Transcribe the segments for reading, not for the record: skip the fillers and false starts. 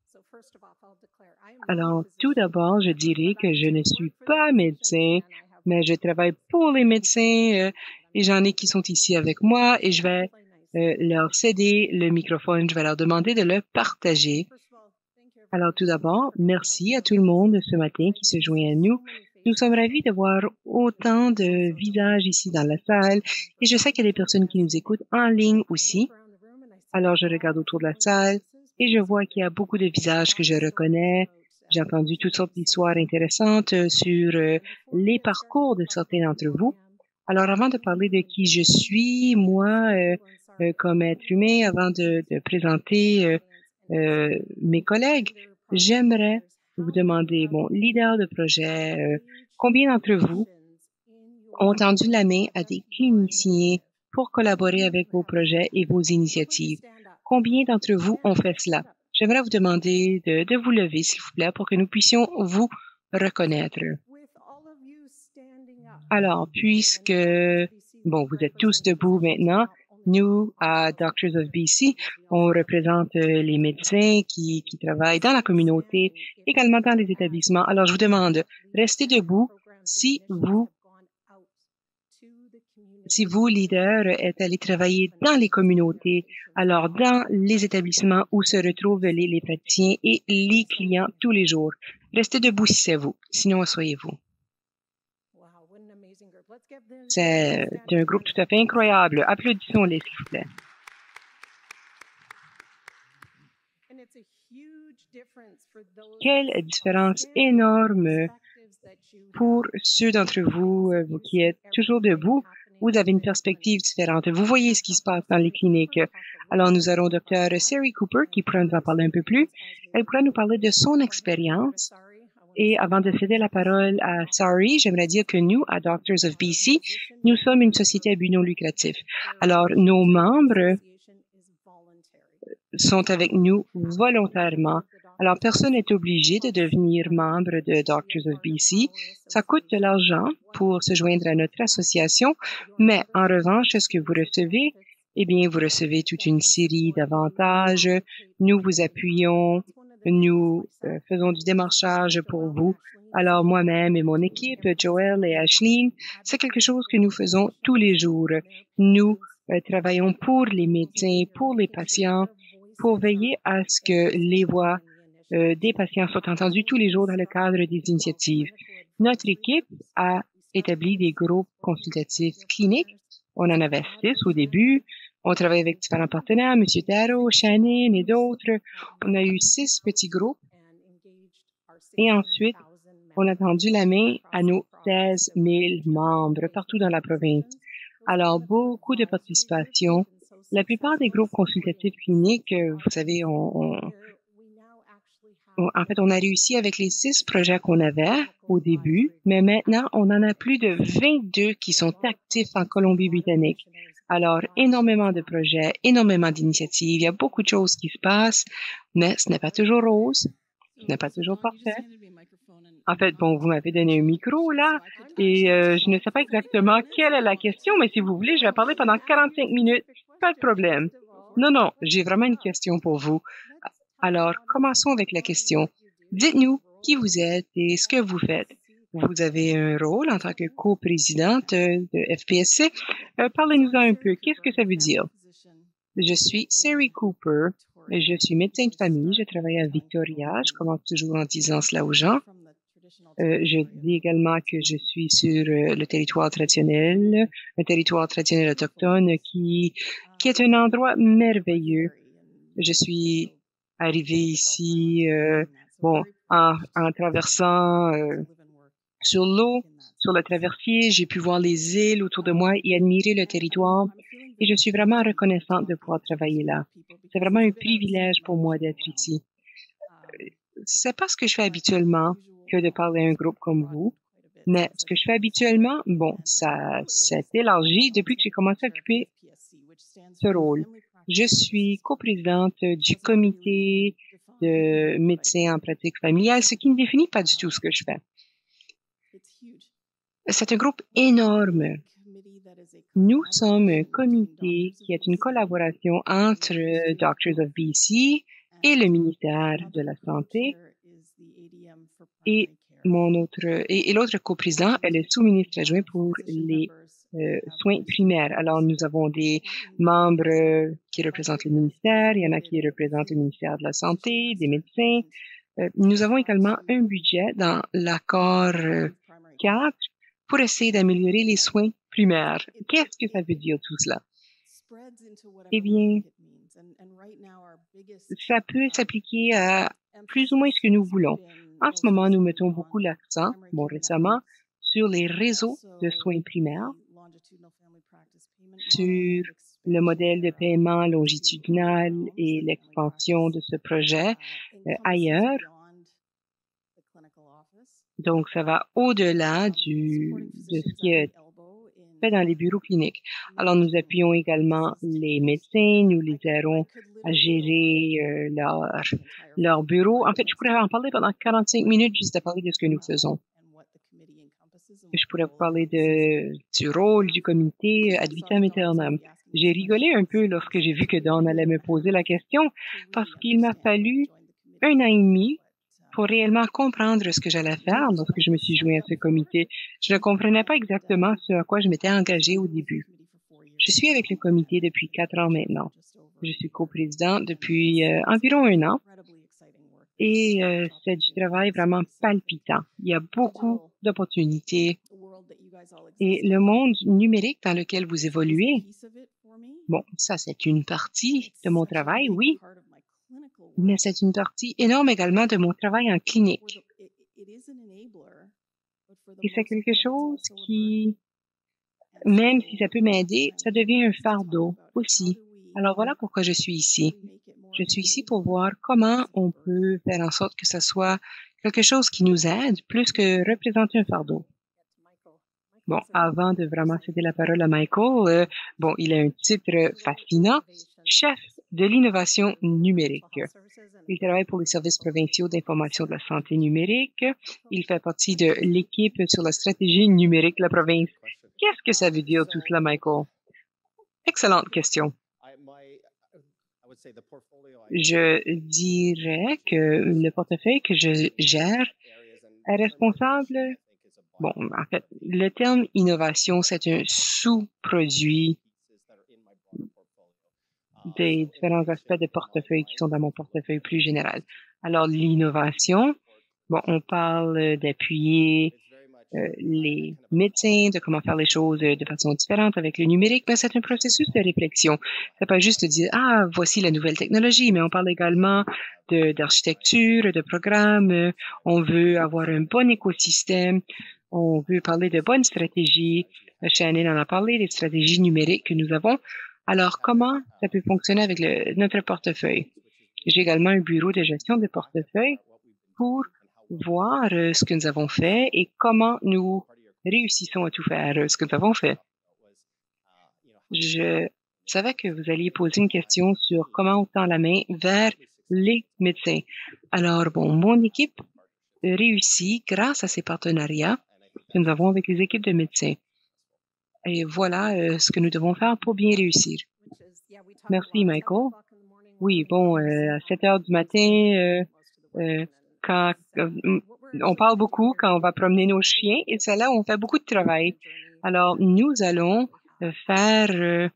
Alors, tout d'abord, je dirais que je ne suis pas médecin, mais je travaille pour les médecins et j'en ai qui sont ici avec moi et je vais leur céder le microphone. Je vais leur demander de le partager. Alors, tout d'abord, merci à tout le monde ce matin qui se joint à nous. Nous sommes ravis de voir autant de visages ici dans la salle et je sais qu'il y a des personnes qui nous écoutent en ligne aussi. Alors, je regarde autour de la salle et je vois qu'il y a beaucoup de visages que je reconnais. J'ai entendu toutes sortes d'histoires intéressantes sur les parcours de certains d'entre vous. Alors, avant de parler de qui je suis, moi, comme être humain, avant de présenter mes collègues, j'aimerais vous demander, bon, leader de projet, combien d'entre vous ont tendu la main à des cliniciens pour collaborer avec vos projets et vos initiatives? Combien d'entre vous ont fait cela? J'aimerais vous demander de vous lever, s'il vous plaît, pour que nous puissions vous reconnaître. Alors, puisque, bon, vous êtes tous debout maintenant, nous, à Doctors of BC, on représente les médecins qui travaillent dans la communauté, également dans les établissements. Alors, je vous demande, restez debout si vous, leader, êtes allé travailler dans les communautés, alors dans les établissements où se retrouvent les praticiens et les clients tous les jours. Restez debout si c'est vous, sinon asseyez-vous. C'est un groupe tout à fait incroyable. Applaudissons-les, s'il vous plaît. Quelle différence énorme pour ceux d'entre vous, vous qui êtes toujours debout. Vous avez une perspective différente. Vous voyez ce qui se passe dans les cliniques. Alors, nous aurons Dr. Sari Cooper qui pourra nous en parler un peu plus. Elle pourra nous parler de son expérience. Et avant de céder la parole à Sari, j'aimerais dire que nous, à Doctors of BC, nous sommes une société à but non lucratif. Alors, nos membres sont avec nous volontairement. Alors, personne n'est obligé de devenir membre de Doctors of BC. Ça coûte de l'argent pour se joindre à notre association, mais en revanche, ce que vous recevez, eh bien, vous recevez toute une série d'avantages. Nous vous appuyons, nous faisons du démarchage pour vous. Alors, moi-même et mon équipe, Joël et Ashleen, c'est quelque chose que nous faisons tous les jours. Nous travaillons pour les médecins, pour les patients, pour veiller à ce que les voix des patients soient entendues tous les jours dans le cadre des initiatives. Notre équipe a établi des groupes consultatifs cliniques. On en avait 6 au début. On travaille avec différents partenaires, M. Darrow, Shannon et d'autres. On a eu 6 petits groupes. Et ensuite, on a tendu la main à nos 16 000 membres partout dans la province. Alors, beaucoup de participation. La plupart des groupes consultatifs cliniques, vous savez, en fait, on a réussi avec les 6 projets qu'on avait au début, mais maintenant, on en a plus de 22 qui sont actifs en Colombie-Britannique. Alors, énormément de projets, énormément d'initiatives. Il y a beaucoup de choses qui se passent, mais ce n'est pas toujours rose, ce n'est pas toujours parfait. En fait, bon, vous m'avez donné un micro, là, et je ne sais pas exactement quelle est la question, mais si vous voulez, je vais parler pendant 45 minutes. Pas de problème. Non, j'ai vraiment une question pour vous. Alors, commençons avec la question. Dites-nous qui vous êtes et ce que vous faites. Vous avez un rôle en tant que coprésidente de FPSC. Parlez-nous-en un peu. Qu'est-ce que ça veut dire? Je suis Sari Cooper. Je suis médecin de famille. Je travaille à Victoria. Je commence toujours en disant cela aux gens. Je dis également que je suis sur le territoire traditionnel, un territoire traditionnel autochtone qui est un endroit merveilleux. Je suis arrivée ici, en traversant sur l'eau, sur le traversier. J'ai pu voir les îles autour de moi et admirer le territoire. Et je suis vraiment reconnaissante de pouvoir travailler là. C'est vraiment un privilège pour moi d'être ici. C'est pas ce que je fais habituellement que de parler à un groupe comme vous, mais ce que je fais habituellement, bon, ça s'est élargi depuis que j'ai commencé à occuper ce rôle. Je suis coprésidente du comité de médecins en pratique familiale, ce qui ne définit pas du tout ce que je fais. C'est un groupe énorme. Nous sommes un comité qui est une collaboration entre Doctors of BC et le ministère de la Santé et l'autre coprésident est le sous-ministre adjoint pour les soins primaires. Alors, nous avons des membres qui représentent le ministère, il y en a qui représentent le ministère de la Santé, des médecins. Nous avons également un budget dans l'accord 4 pour essayer d'améliorer les soins primaires. Qu'est-ce que ça veut dire tout cela? Eh bien, ça peut s'appliquer à plus ou moins ce que nous voulons. En ce moment, nous mettons beaucoup l'accent, récemment, sur les réseaux de soins primaires, sur le modèle de paiement longitudinal et l'expansion de ce projet ailleurs. Donc, ça va au-delà de ce qui est fait dans les bureaux cliniques. Alors, nous appuyons également les médecins, nous les aidons à gérer leur bureau. En fait, je pourrais en parler pendant 45 minutes juste à parler de ce que nous faisons. Je pourrais vous parler du rôle du comité ad vitam aeternam. J'ai rigolé un peu lorsque j'ai vu que Dawn allait me poser la question parce qu'il m'a fallu 1 an et demi pour réellement comprendre ce que j'allais faire lorsque je me suis joint à ce comité. Je ne comprenais pas exactement ce à quoi je m'étais engagée au début. Je suis avec le comité depuis 4 ans maintenant. Je suis coprésidente depuis environ 1 an et c'est du travail vraiment palpitant. Il y a beaucoup d'opportunités et le monde numérique dans lequel vous évoluez, bon, ça c'est une partie de mon travail, oui, mais c'est une partie énorme également de mon travail en clinique. Et c'est quelque chose qui, même si ça peut m'aider, ça devient un fardeau aussi. Alors voilà pourquoi je suis ici. Je suis ici pour voir comment on peut faire en sorte que ça soit quelque chose qui nous aide plus que représenter un fardeau. Bon, avant de vraiment céder la parole à Michael, il a un titre fascinant, chef de l'innovation numérique. Il travaille pour les services provinciaux d'information de la santé numérique. Il fait partie de l'équipe sur la stratégie numérique de la province. Qu'est-ce que ça veut dire tout cela, Michael? Excellente question. Je dirais que le portefeuille que je gère est responsable. Bon, en fait, le terme innovation, c'est un sous-produit des différents aspects de portefeuille qui sont dans mon portefeuille plus général. Alors, l'innovation, on parle d'appuyer les médecins, de comment faire les choses de façon différente avec le numérique, mais c'est un processus de réflexion. C'est pas juste de dire, voici la nouvelle technologie, mais on parle également d'architecture, de programme. On veut avoir un bon écosystème. On veut parler de bonnes stratégies. Shannon en a parlé, des stratégies numériques que nous avons. Alors, comment ça peut fonctionner avec notre portefeuille? J'ai également un bureau de gestion de portefeuille pour voir ce que nous avons fait et comment nous réussissons à tout faire ce que nous avons fait. Je savais que vous alliez poser une question sur comment on tend la main vers les médecins. Alors, mon équipe réussit grâce à ces partenariats que nous avons avec les équipes de médecins. Et voilà ce que nous devons faire pour bien réussir. Merci, Michael. Oui, à 7 heures du matin, quand on parle beaucoup quand on va promener nos chiens et c'est là où on fait beaucoup de travail. Alors, nous allons faire,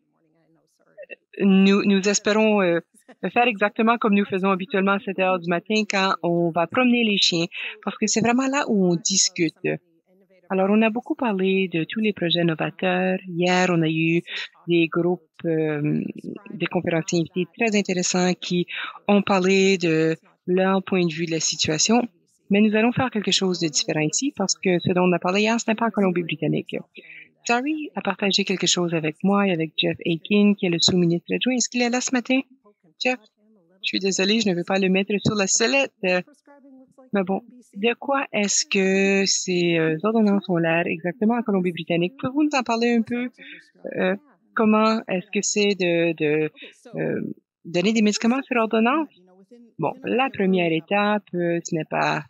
nous espérons faire exactement comme nous faisons habituellement à 7 heures du matin quand on va promener les chiens parce que c'est vraiment là où on discute. Alors, on a beaucoup parlé de tous les projets novateurs. Hier, on a eu des groupes, des conférenciers invités très intéressants qui ont parlé de leur point de vue de la situation. Mais nous allons faire quelque chose de différent ici parce que ce dont on a parlé hier, ce n'est pas en Colombie-Britannique. Sari a partagé quelque chose avec moi et avec Jeff Aiken, qui est le sous-ministre adjoint. Est-ce qu'il est là ce matin? Jeff, je suis désolée, je ne veux pas le mettre sur la sellette. Mais de quoi est-ce que ces ordonnances ont l'air exactement en Colombie-Britannique? Pouvez-vous nous en parler un peu? Comment est-ce que c'est de donner des médicaments sur ordonnance? La première étape, ce n'est pas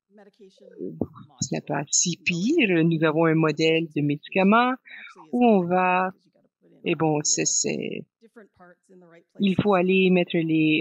si pire. Nous avons un modèle de médicaments où on va, il faut aller mettre les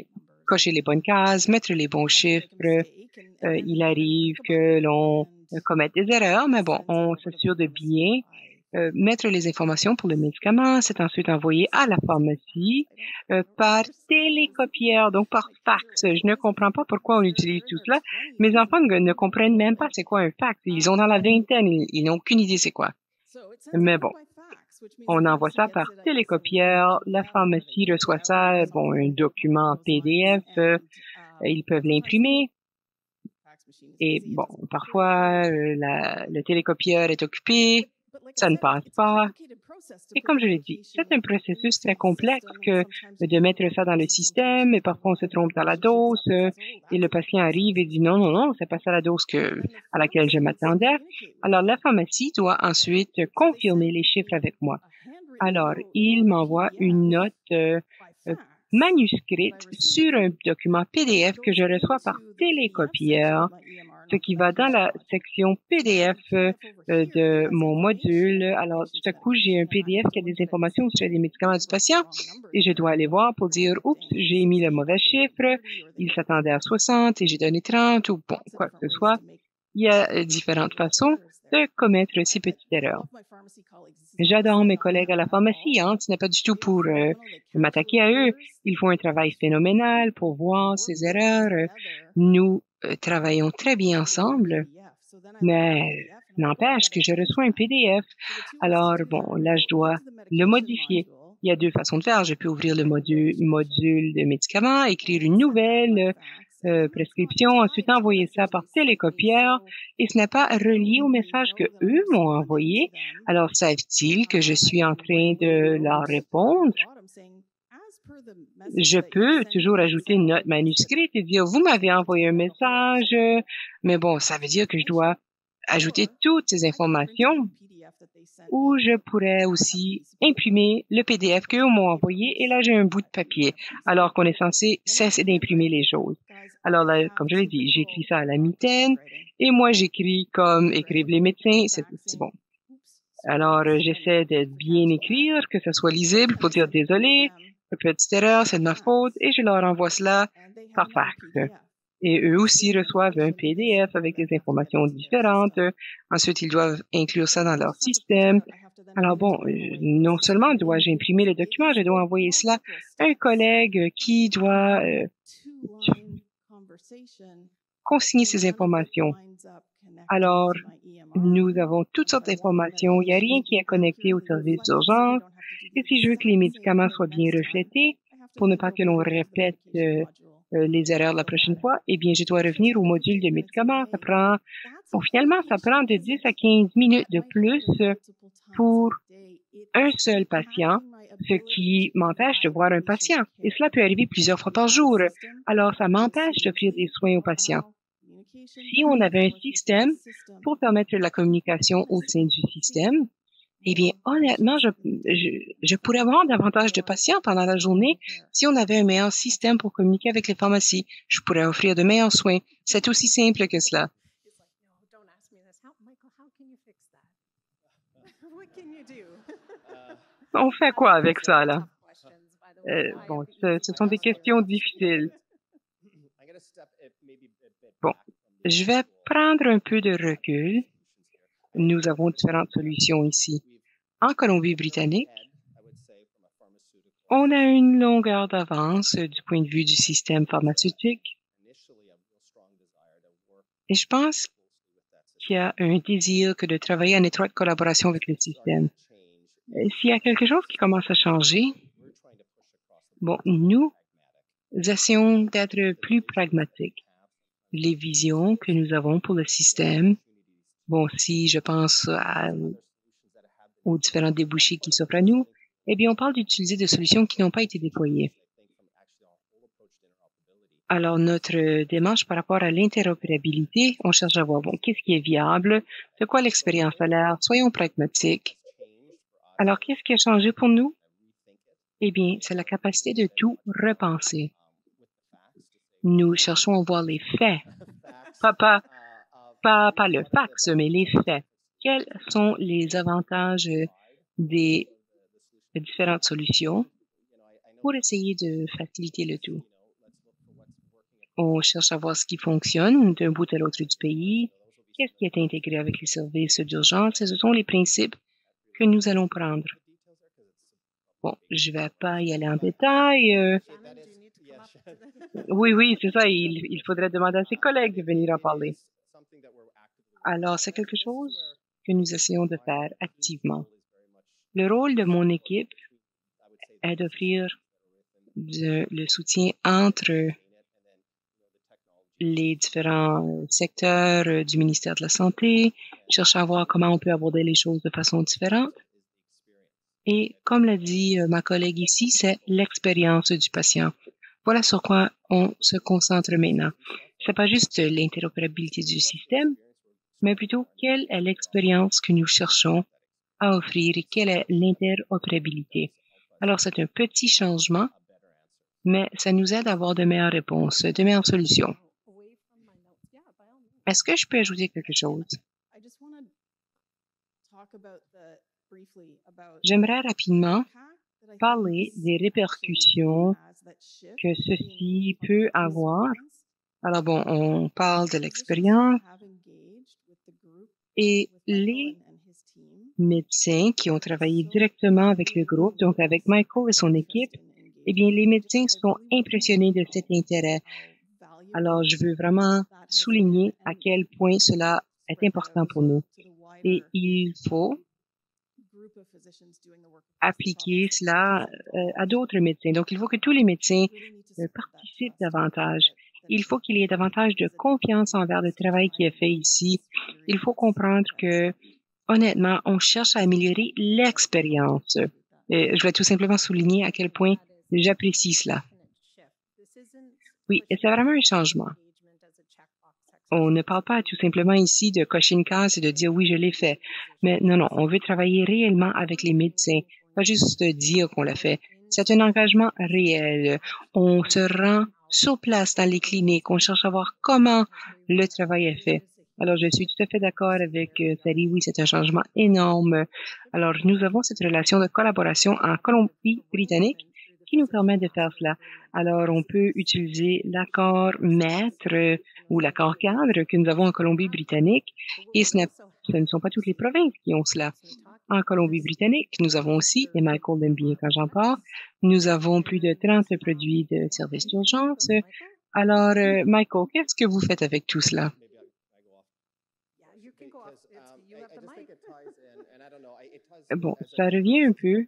cocher les bonnes cases, mettre les bons chiffres. Il arrive que l'on commette des erreurs, mais bon, on s'assure de bien mettre les informations pour le médicament. C'est ensuite envoyé à la pharmacie par télécopieur, donc par fax. Je ne comprends pas pourquoi on utilise tout cela. Mes enfants ne comprennent même pas c'est quoi un fax. Ils ont dans la vingtaine, ils n'ont aucune idée c'est quoi. Mais bon, on envoie ça par télécopieur. La pharmacie reçoit ça, bon, un document PDF. Ils peuvent l'imprimer. Et bon, parfois, le télécopieur est occupé, ça ne passe pas. Et comme je l'ai dit, c'est un processus très complexe que de mettre ça dans le système, et parfois on se trompe dans la dose, et le patient arrive et dit non, non, non, c'est pas ça la dose à laquelle je m'attendais. Alors, la pharmacie doit ensuite confirmer les chiffres avec moi. Alors, il m'envoie une note manuscrite sur un document PDF que je reçois par télécopieur, ce qui va dans la section PDF de mon module. Alors, tout à coup, j'ai un PDF qui a des informations sur les médicaments du patient et je dois aller voir pour dire, oups, j'ai mis le mauvais chiffre, il s'attendait à 60 et j'ai donné 30 ou bon, quoi que ce soit. Il y a différentes façons de commettre ces petites erreurs. J'adore mes collègues à la pharmacie, hein. Ce n'est pas du tout pour m'attaquer à eux. Ils font un travail phénoménal pour voir ces erreurs. Nous travaillons très bien ensemble, mais n'empêche que je reçois un PDF. Alors, bon, là, je dois le modifier. Il y a deux façons de faire. Je peux ouvrir le module de médicaments, écrire une nouvelle prescription, ensuite envoyer ça par télécopieur et ce n'est pas relié au message que eux m'ont envoyé. Alors, savent-ils que je suis en train de leur répondre? Je peux toujours ajouter une note manuscrite et dire, vous m'avez envoyé un message, mais bon, ça veut dire que je dois ajouter toutes ces informations ou je pourrais aussi imprimer le PDF qu'eux m'ont envoyé et là, j'ai un bout de papier alors qu'on est censé cesser d'imprimer les choses. Alors là, comme je l'ai dit, j'écris ça à la mitaine et moi, j'écris comme écrivent les médecins, c'est bon. Alors, j'essaie de bien écrire, que ça soit lisible pour dire désolé, petite erreur, c'est de ma faute et je leur envoie cela par fax. Et eux aussi reçoivent un PDF avec des informations différentes. Ensuite, ils doivent inclure ça dans leur système. Alors bon, non seulement dois-je imprimer le document, je dois envoyer cela à un collègue qui doit consigner ces informations. Alors, nous avons toutes sortes d'informations. Il n'y a rien qui est connecté au service d'urgence. Et si je veux que les médicaments soient bien reflétés, pour ne pas que l'on répète les erreurs la prochaine fois, eh bien, je dois revenir au module de médicaments. Finalement, ça prend de 10 à 15 minutes de plus pour un seul patient, ce qui m'empêche de voir un patient. Et cela peut arriver plusieurs fois par jour. Alors, ça m'empêche d'offrir des soins aux patients. Si on avait un système pour permettre la communication au sein du système, eh bien, honnêtement, je pourrais avoir davantage de patients pendant la journée si on avait un meilleur système pour communiquer avec les pharmacies. Je pourrais offrir de meilleurs soins. C'est aussi simple que cela. On fait quoi avec ça, là? Bon, ce sont des questions difficiles. Bon, je vais prendre un peu de recul. Nous avons différentes solutions ici. En Colombie-Britannique, on a une longueur d'avance du point de vue du système pharmaceutique. Et je pense qu'il y a un désir que de travailler en étroite collaboration avec le système. S'il y a quelque chose qui commence à changer, bon, nous essayons d'être plus pragmatiques. Les visions que nous avons pour le système, bon, si je pense aux différents débouchés qui s'offrent à nous, eh bien, on parle d'utiliser des solutions qui n'ont pas été déployées. Alors, notre démarche par rapport à l'interopérabilité, on cherche à voir, bon, qu'est-ce qui est viable? C'est quoi l'expérience à l'air? Soyons pragmatiques. Alors, qu'est-ce qui a changé pour nous? Eh bien, c'est la capacité de tout repenser. Nous cherchons à voir les faits. Pas le fax, mais les faits. Quels sont les avantages des différentes solutions pour essayer de faciliter le tout? On cherche à voir ce qui fonctionne d'un bout à l'autre du pays, qu'est-ce qui est intégré avec les services d'urgence, et ce sont les principes que nous allons prendre. Bon, je vais pas y aller en détail. Oui, c'est ça. Il faudrait demander à ses collègues de venir en parler. Alors, c'est quelque chose que nous essayons de faire activement. Le rôle de mon équipe est d'offrir le soutien entre les différents secteurs du ministère de la Santé, chercher à voir comment on peut aborder les choses de façon différente. Et comme l'a dit ma collègue ici, c'est l'expérience du patient. Voilà sur quoi on se concentre maintenant. C'est pas juste l'interopérabilité du système, mais plutôt quelle est l'expérience que nous cherchons à offrir et quelle est l'interopérabilité. Alors, c'est un petit changement, mais ça nous aide à avoir de meilleures réponses, de meilleures solutions. Est-ce que je peux ajouter quelque chose? J'aimerais rapidement parler des répercussions que ceci peut avoir. Alors bon, on parle de l'expérience et les médecins qui ont travaillé directement avec le groupe, donc avec Michael et son équipe, eh bien, les médecins sont impressionnés de cet intérêt. Alors, je veux vraiment souligner à quel point cela est important pour nous. Et il faut appliquer cela à d'autres médecins. Donc, il faut que tous les médecins participent davantage. Il faut qu'il y ait davantage de confiance envers le travail qui est fait ici. Il faut comprendre que, honnêtement, on cherche à améliorer l'expérience. Je vais tout simplement souligner à quel point j'apprécie cela. Oui, et c'est vraiment un changement. On ne parle pas tout simplement ici de cocher une case et de dire oui, je l'ai fait. Mais non, on veut travailler réellement avec les médecins, pas juste dire qu'on l'a fait. C'est un engagement réel. On se rend sur place dans les cliniques, on cherche à voir comment le travail est fait. Alors, je suis tout à fait d'accord avec Sally, oui, c'est un changement énorme. Alors, nous avons cette relation de collaboration en Colombie-Britannique qui nous permet de faire cela. Alors, on peut utiliser l'accord maître ou l'accord cadre que nous avons en Colombie-Britannique et ce ne sont pas toutes les provinces qui ont cela. En Colombie-Britannique, nous avons aussi, et Michael aime bien quand j'en parle, nous avons plus de 30 produits de services d'urgence. Alors, Michael, qu'est-ce que vous faites avec tout cela? Bon, ça revient un peu.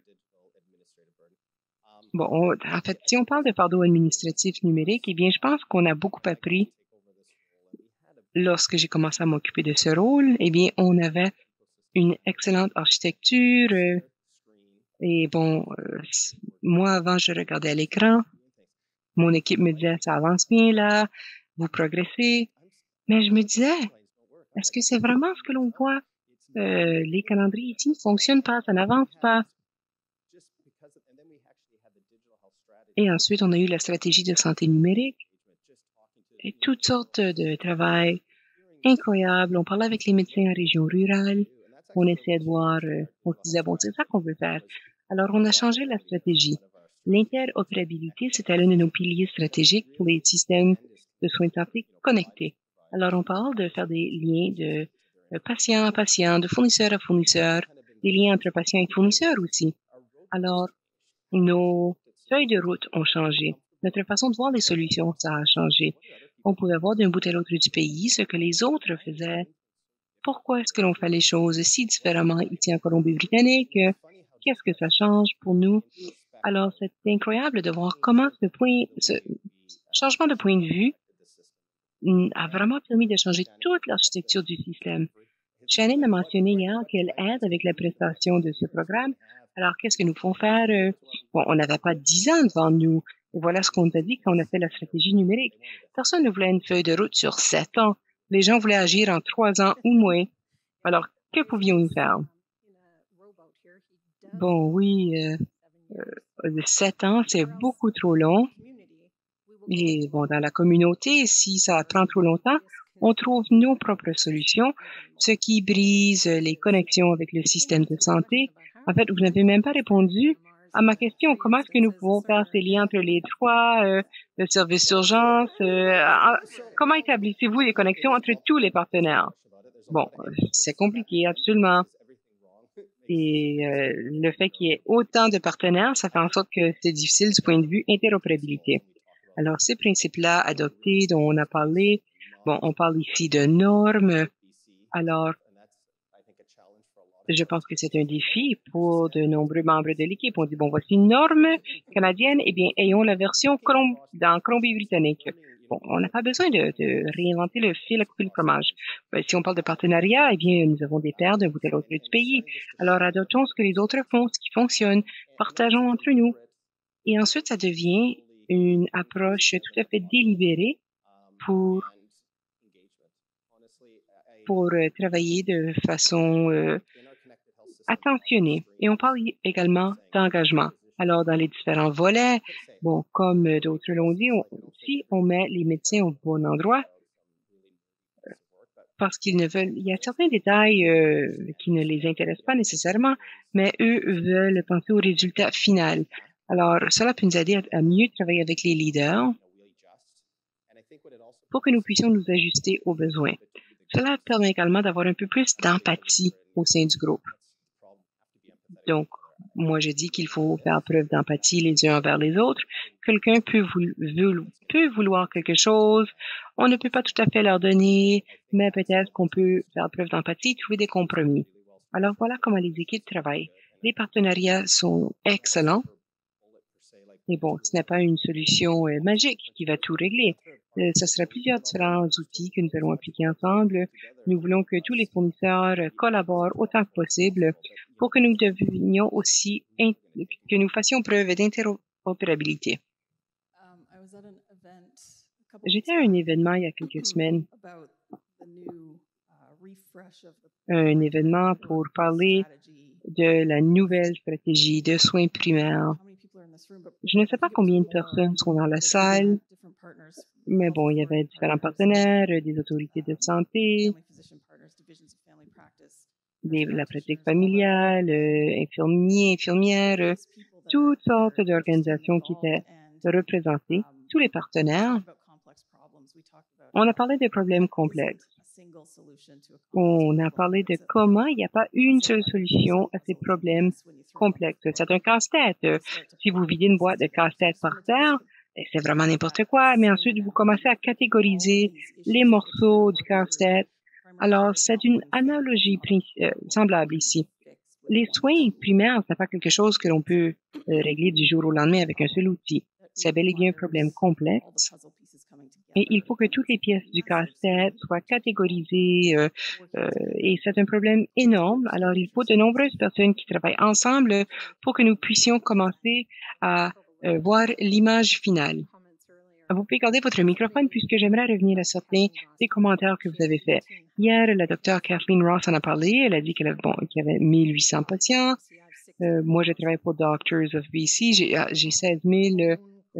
Bon, en fait, si on parle de fardeau administratif numérique, eh bien, je pense qu'on a beaucoup appris lorsque j'ai commencé à m'occuper de ce rôle. Eh bien, on avait une excellente architecture. Et bon, moi, avant, je regardais à l'écran. Mon équipe me disait, ça avance bien là, vous progressez. Mais je me disais, est-ce que c'est vraiment ce que l'on voit? Les calendriers ici ne fonctionnent pas, ça n'avance pas. Et ensuite, on a eu la stratégie de santé numérique et toutes sortes de travail incroyables. On parlait avec les médecins en région rurale. On essayait de voir, on se disait, bon, c'est ça qu'on veut faire. Alors, on a changé la stratégie. L'interopérabilité, c'était l'un de nos piliers stratégiques pour les systèmes de soins de santé connectés. Alors, on parle de faire des liens de patient à patient, de fournisseur à fournisseur, des liens entre patients et fournisseurs aussi. Alors, nos feuilles de route ont changé. Notre façon de voir les solutions, ça a changé. On pouvait voir d'un bout à l'autre du pays ce que les autres faisaient. Pourquoi est-ce que l'on fait les choses si différemment ici en Colombie-Britannique? Qu'est-ce que ça change pour nous? Alors, c'est incroyable de voir comment ce changement de point de vue a vraiment permis de changer toute l'architecture du système. Shannon a mentionné hier qu'elle aide avec la prestation de ce programme. Alors, qu'est-ce que nous pouvons faire? Bon, on n'avait pas 10 ans devant nous. Et voilà ce qu'on a dit quand on a fait la stratégie numérique. Personne ne voulait une feuille de route sur 7 ans. Les gens voulaient agir en 3 ans ou moins. Alors, que pouvions-nous faire? Bon, oui, 7 ans, c'est beaucoup trop long. Et bon, dans la communauté, si ça prend trop longtemps, on trouve nos propres solutions, ce qui brise les connexions avec le système de santé. En fait, vous n'avez même pas répondu à ma question, comment est-ce que nous pouvons faire ces liens entre les trois, le service d'urgence, comment établissez-vous les connexions entre tous les partenaires? Bon, c'est compliqué, absolument. Et le fait qu'il y ait autant de partenaires, ça fait en sorte que c'est difficile du point de vue interopérabilité. Alors, ces principes-là adoptés dont on a parlé, bon, on parle ici de normes. Alors, je pense que c'est un défi pour de nombreux membres de l'équipe. On dit, bon, voici une norme canadienne, eh bien, ayons la version dans Colombie-Britannique. Bon, on n'a pas besoin de réinventer le fil à couper le fromage. Si on parle de partenariat, eh bien, nous avons des pairs d'un bout à l'autre du pays. Alors, adoptons ce que les autres font, ce qui fonctionne, partageons entre nous. Et ensuite, ça devient une approche tout à fait délibérée pour travailler de façon attentionnée. Et on parle également d'engagement. Alors, dans les différents volets, bon, comme d'autres l'ont dit, si on met les médecins au bon endroit, parce qu'ils ne veulent, il y a certains détails qui ne les intéressent pas nécessairement, mais eux veulent penser au résultat final. Alors, cela peut nous aider à mieux travailler avec les leaders pour que nous puissions nous ajuster aux besoins. Cela permet également d'avoir un peu plus d'empathie au sein du groupe. Donc, moi, je dis qu'il faut faire preuve d'empathie les uns envers les autres. Quelqu'un peut vouloir quelque chose, on ne peut pas tout à fait leur donner, mais peut-être qu'on peut faire preuve d'empathie, trouver des compromis. Alors, voilà comment les équipes travaillent. Les partenariats sont excellents. Mais bon, ce n'est pas une solution magique qui va tout régler. Ce sera plusieurs différents outils que nous allons appliquer ensemble. Nous voulons que tous les fournisseurs collaborent autant que possible pour que nous devenions aussi, que nous fassions preuve d'interopérabilité. J'étais à un événement il y a quelques semaines, un événement pour parler de la nouvelle stratégie de soins primaires. Je ne sais pas combien de personnes sont dans la salle, mais bon, il y avait différents partenaires, des autorités de santé, la pratique familiale, infirmiers, infirmières, toutes sortes d'organisations qui étaient représentées, tous les partenaires. On a parlé des problèmes complexes. On a parlé de comment il n'y a pas une seule solution à ces problèmes complexes. C'est un casse-tête. Si vous videz une boîte de casse-tête par terre, c'est vraiment n'importe quoi, mais ensuite vous commencez à catégoriser les morceaux du casse-tête. Alors, c'est une analogie semblable ici. Les soins primaires, ce n'est pas quelque chose que l'on peut régler du jour au lendemain avec un seul outil. C'est bel et bien un problème complexe. Et il faut que toutes les pièces du casse-tête soient catégorisées et c'est un problème énorme. Alors, il faut de nombreuses personnes qui travaillent ensemble pour que nous puissions commencer à voir l'image finale. Vous pouvez garder votre microphone puisque j'aimerais revenir à certains des commentaires que vous avez faits. Hier, la docteure Kathleen Ross en a parlé. Elle a dit qu'il y avait 1800 patients. Moi, je travaille pour Doctors of BC. J'ai 16 000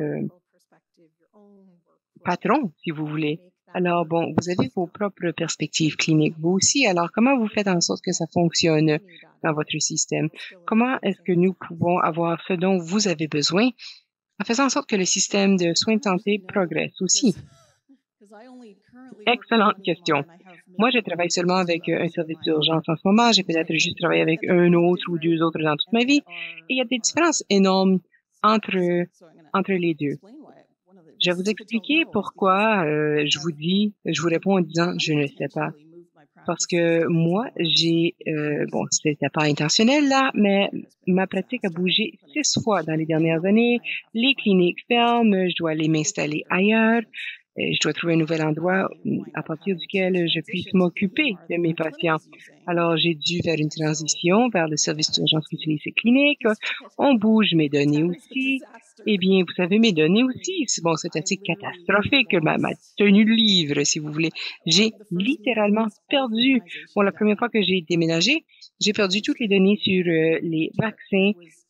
patrons, si vous voulez. Alors, bon, vous avez vos propres perspectives cliniques, vous aussi. Alors, comment vous faites en sorte que ça fonctionne dans votre système? Comment est-ce que nous pouvons avoir ce dont vous avez besoin en faisant en sorte que le système de soins de santé progresse aussi? Excellente question. Moi, je travaille seulement avec un service d'urgence en ce moment. J'ai peut-être juste travaillé avec un autre ou deux autres dans toute ma vie. Et il y a des différences énormes entre les deux. Je vais vous expliquer pourquoi je vous réponds en disant je ne sais pas. Parce que moi, bon, c'était pas intentionnel là, mais ma pratique a bougé 6 fois dans les dernières années. Les cliniques ferment, je dois aller m'installer ailleurs. Je dois trouver un nouvel endroit à partir duquel je puisse m'occuper de mes patients. Alors, j'ai dû faire une transition vers le service d'urgence qui utilise ces cliniques. On bouge mes données aussi. Eh bien, vous savez, mes données aussi, bon, c'est assez catastrophique, ma tenue de livre, si vous voulez. J'ai littéralement perdu. Bon, la première fois que j'ai déménagé, j'ai perdu toutes les données sur les vaccins,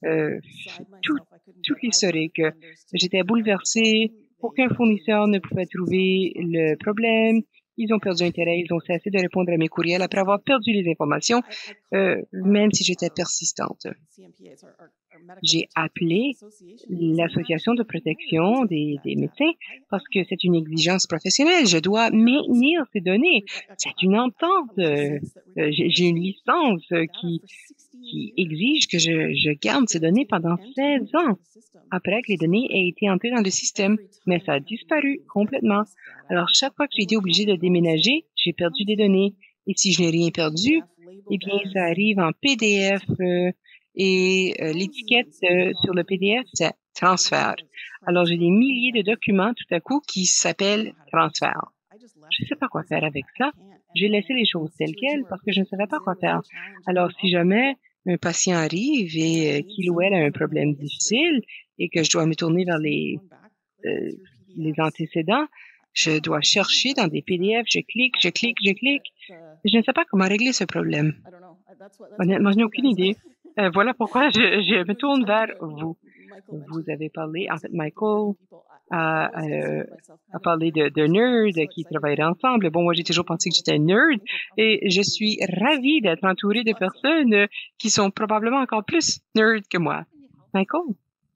tout l'historique. J'étais bouleversée. Aucun fournisseur ne pouvait trouver le problème. Ils ont perdu intérêt, ils ont cessé de répondre à mes courriels après avoir perdu les informations, même si j'étais persistante. J'ai appelé l'Association de protection des médecins parce que c'est une exigence professionnelle. Je dois maintenir ces données. C'est une entente. J'ai une licence qui exige que je garde ces données pendant 16 ans après que les données aient été entrées dans le système. Mais ça a disparu complètement. Alors, chaque fois que j'ai été obligée de déménager, j'ai perdu des données. Et si je n'ai rien perdu, eh bien, ça arrive en PDF l'étiquette sur le PDF, c'est transfert. Alors, j'ai des milliers de documents tout à coup qui s'appellent transfert. Je ne sais pas quoi faire avec ça. J'ai laissé les choses telles quelles parce que je ne savais pas quoi faire. Alors, si jamais un patient arrive et qu'il ou elle a un problème difficile et que je dois me tourner vers les antécédents, je dois chercher dans des PDF, je clique. Je ne sais pas comment régler ce problème. Honnêtement, je n'ai aucune idée. Voilà pourquoi je me tourne vers vous. Vous avez parlé, en fait, Michael a parlé de nerds qui travailleraient ensemble. Bon, moi, j'ai toujours pensé que j'étais nerd et je suis ravie d'être entourée de personnes qui sont probablement encore plus nerds que moi. Michael,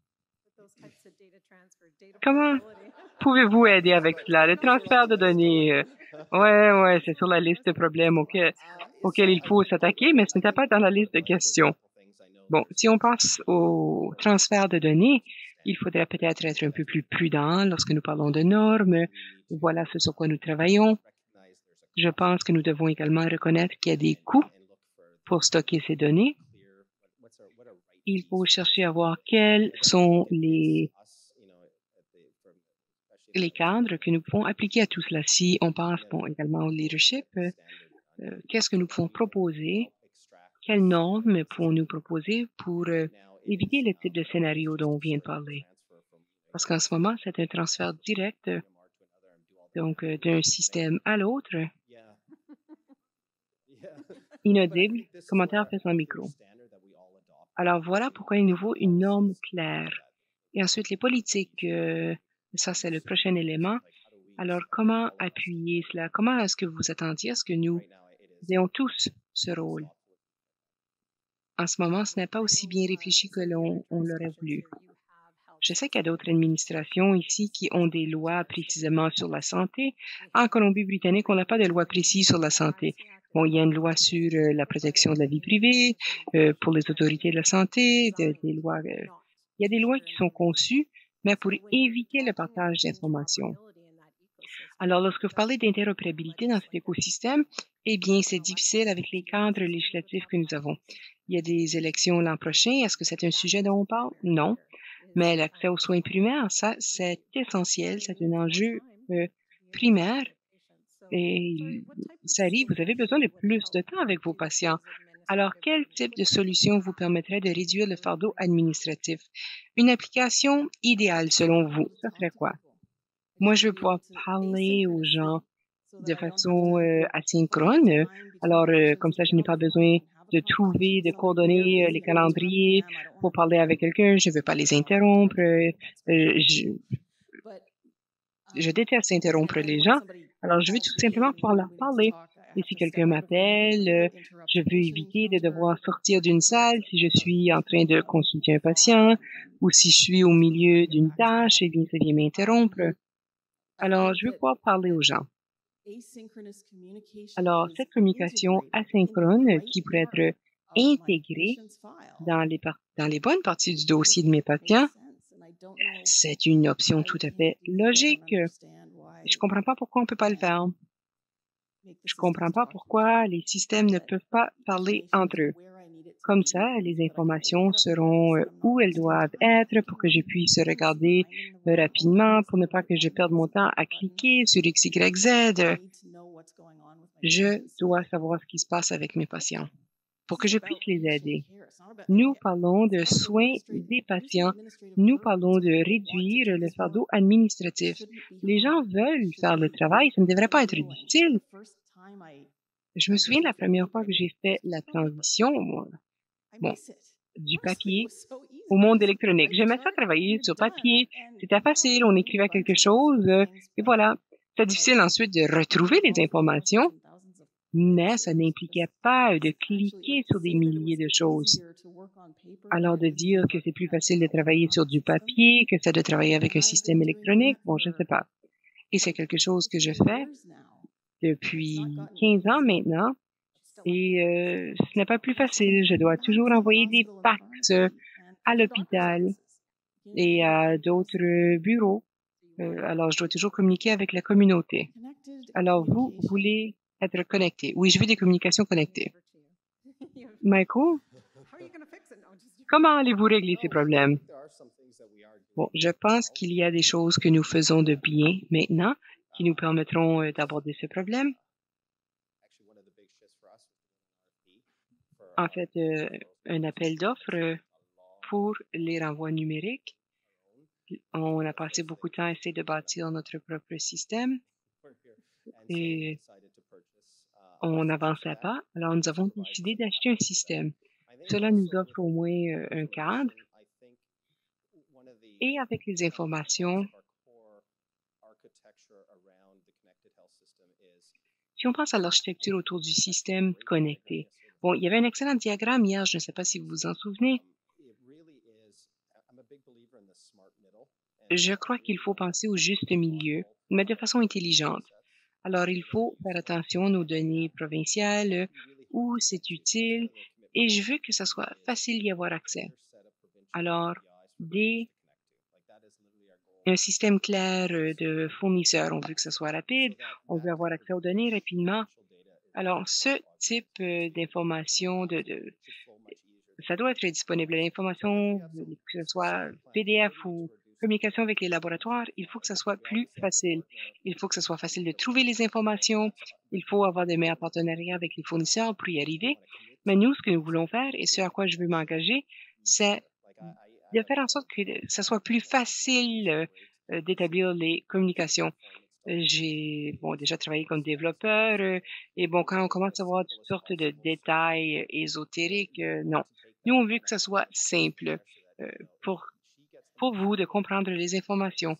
comment pouvez-vous aider avec cela? Le transfert de données, ouais, c'est sur la liste de problèmes auxquels il faut s'attaquer, mais ce n'était pas dans la liste de questions. Bon, si on passe au transfert de données, il faudrait peut-être être un peu plus prudent lorsque nous parlons de normes. Voilà ce sur quoi nous travaillons. Je pense que nous devons également reconnaître qu'il y a des coûts pour stocker ces données. Il faut chercher à voir quels sont les cadres que nous pouvons appliquer à tout cela. Si on pense également au leadership, qu'est-ce que nous pouvons proposer? Quelles normes pouvons-nous proposer pour éviter le type de scénario dont on vient de parler? Parce qu'en ce moment, c'est un transfert direct, donc d'un système à l'autre. Inaudible, commentaire fait sans micro. Alors voilà pourquoi il nous faut une norme claire. Et ensuite, les politiques, ça c'est le prochain élément. Alors, comment appuyer cela? Comment est-ce que vous attendiez à ce que nous ayons tous ce rôle? En ce moment, ce n'est pas aussi bien réfléchi que l'on l'aurait voulu. Je sais qu'il y a d'autres administrations ici qui ont des lois précisément sur la santé. En Colombie-Britannique, on n'a pas de loi précise sur la santé. Bon, il y a une loi sur la protection de la vie privée, pour les autorités de la santé, des lois. Il y a des lois qui sont conçues, mais pour éviter le partage d'informations. Alors, lorsque vous parlez d'interopérabilité dans cet écosystème, eh bien, c'est difficile avec les cadres législatifs que nous avons. Il y a des élections l'an prochain. Est-ce que c'est un sujet dont on parle? Non. Mais l'accès aux soins primaires, ça, c'est essentiel. C'est un enjeu primaire. Et ça arrive, vous avez besoin de plus de temps avec vos patients. Alors, quel type de solution vous permettrait de réduire le fardeau administratif? Une application idéale selon vous, ça serait quoi? Moi, je veux pouvoir parler aux gens de façon asynchrone. Alors, comme ça, je n'ai pas besoin de trouver, de coordonner les calendriers pour parler avec quelqu'un. Je ne veux pas les interrompre. Je déteste interrompre les gens. Alors, je veux tout simplement pouvoir leur parler. Et si quelqu'un m'appelle, je veux éviter de devoir sortir d'une salle si je suis en train de consulter un patient ou si je suis au milieu d'une tâche, et bien, ça vient m'interrompre. Alors, je veux pouvoir parler aux gens. Alors, cette communication asynchrone qui pourrait être intégrée dans les bonnes parties du dossier de mes patients, c'est une option tout à fait logique. Je comprends pas pourquoi on peut pas le faire. Je comprends pas pourquoi les systèmes ne peuvent pas parler entre eux. Comme ça, les informations seront où elles doivent être pour que je puisse regarder rapidement, pour ne pas que je perde mon temps à cliquer sur X, Y, Z. Je dois savoir ce qui se passe avec mes patients pour que je puisse les aider. Nous parlons de soins des patients. Nous parlons de réduire le fardeau administratif. Les gens veulent faire le travail. Ça ne devrait pas être difficile. Je me souviens de la première fois que j'ai fait la transition, du papier au monde électronique. J'aimais ça travailler sur papier. C'était facile. On écrivait quelque chose et voilà. C'était difficile ensuite de retrouver les informations, mais ça n'impliquait pas de cliquer sur des milliers de choses. Alors de dire que c'est plus facile de travailler sur du papier que ça de travailler avec un système électronique, bon, je ne sais pas. Et c'est quelque chose que je fais depuis 15 ans maintenant. Et ce n'est pas plus facile. Je dois toujours envoyer des fax à l'hôpital et à d'autres bureaux. Alors, je dois toujours communiquer avec la communauté. Alors, vous voulez être connecté. Oui, je veux des communications connectées. Michael, comment allez-vous régler ces problèmes? Bon, je pense qu'il y a des choses que nous faisons de bien maintenant qui nous permettront d'aborder ce problème. En fait, un appel d'offres pour les renvois numériques. On a passé beaucoup de temps à essayer de bâtir notre propre système et on n'avançait pas. Alors, nous avons décidé d'acheter un système. Cela nous offre au moins un cadre et avec les informations, si on pense à l'architecture autour du système connecté. Bon, il y avait un excellent diagramme hier, je ne sais pas si vous vous en souvenez. Je crois qu'il faut penser au juste milieu, mais de façon intelligente. Alors, il faut faire attention aux données provinciales, où c'est utile, et je veux que ça soit facile d'y avoir accès. Alors, un système clair de fournisseurs, on veut que ça soit rapide, on veut avoir accès aux données rapidement. Alors, ce type d'information, ça doit être disponible. L'information, que ce soit PDF ou communication avec les laboratoires, il faut que ça soit plus facile. Il faut que ce soit facile de trouver les informations. Il faut avoir de meilleurs partenariats avec les fournisseurs pour y arriver. Mais nous, ce que nous voulons faire et ce à quoi je veux m'engager, c'est de faire en sorte que ça soit plus facile d'établir les communications. J'ai déjà travaillé comme développeur et bon, quand on commence à voir toutes sortes de détails ésotériques, non. Nous, on veut que ça soit simple euh, pour, pour vous de comprendre les informations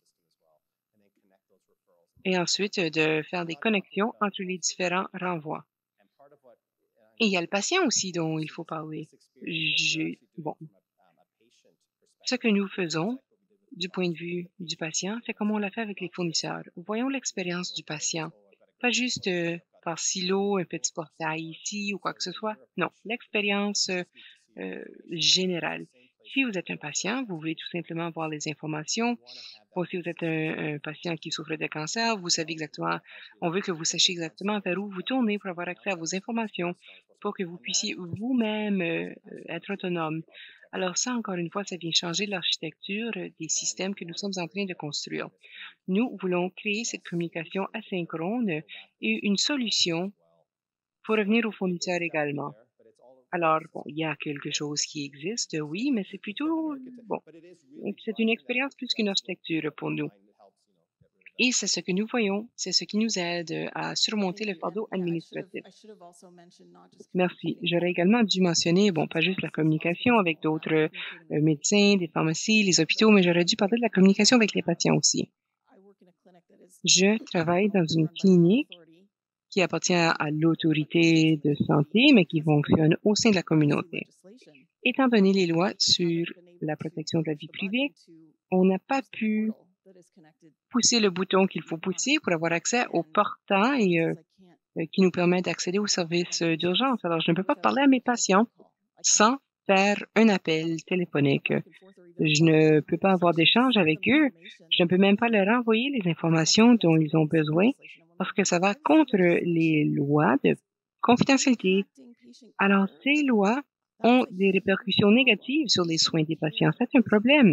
et ensuite de faire des connexions entre les différents renvois. Et il y a le patient aussi dont il faut parler. Bon, ce que nous faisons du point de vue du patient, c'est comme on l'a fait avec les fournisseurs. Voyons l'expérience du patient. Pas juste par silo, un petit portail ici ou quoi que ce soit. Non, l'expérience générale. Si vous êtes un patient, vous voulez tout simplement avoir les informations. Ou si vous êtes un patient qui souffre de cancer, vous savez exactement, on veut que vous sachiez exactement vers où vous tournez pour avoir accès à vos informations, pour que vous puissiez vous-même être autonome. Alors ça, encore une fois, ça vient changer l'architecture des systèmes que nous sommes en train de construire. Nous voulons créer cette communication asynchrone et une solution pour revenir aux fournisseurs également. Alors, bon, il y a quelque chose qui existe, oui, mais c'est plutôt, bon, c'est une expérience plus qu'une architecture pour nous. Et c'est ce que nous voyons, c'est ce qui nous aide à surmonter le fardeau administratif. Merci. J'aurais également dû mentionner, bon, pas juste la communication avec d'autres médecins, des pharmacies, les hôpitaux, mais j'aurais dû parler de la communication avec les patients aussi. Je travaille dans une clinique qui appartient à l'autorité de santé, mais qui fonctionne au sein de la communauté. Étant donné les lois sur la protection de la vie privée, on n'a pas pu pousser le bouton qu'il faut pousser pour avoir accès au portail qui nous permet d'accéder aux services d'urgence. Alors, je ne peux pas parler à mes patients sans faire un appel téléphonique. Je ne peux pas avoir d'échange avec eux. Je ne peux même pas leur envoyer les informations dont ils ont besoin parce que ça va contre les lois de confidentialité. Alors, ces lois ont des répercussions négatives sur les soins des patients. C'est un problème.